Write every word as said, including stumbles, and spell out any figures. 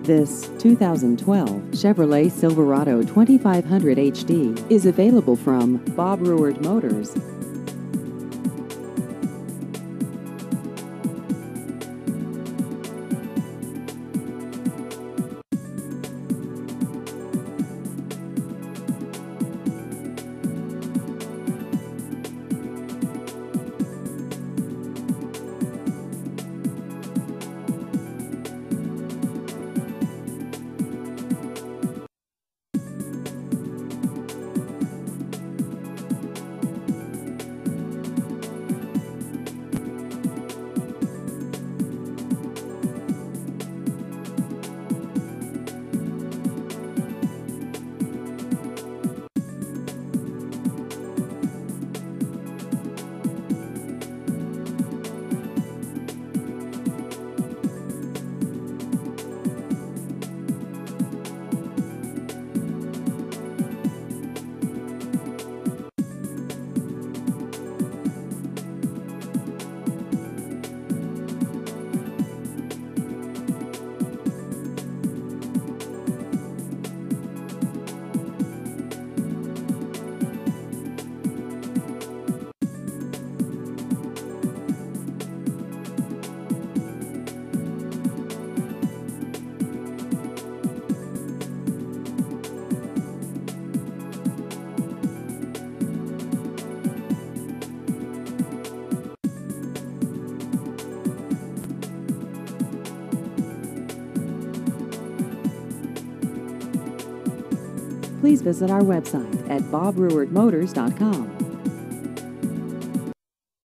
This two thousand twelve Chevrolet Silverado twenty-five hundred H D is available from Bob Ruwart Motors. Please visit our website at bob ruwart motors dot com.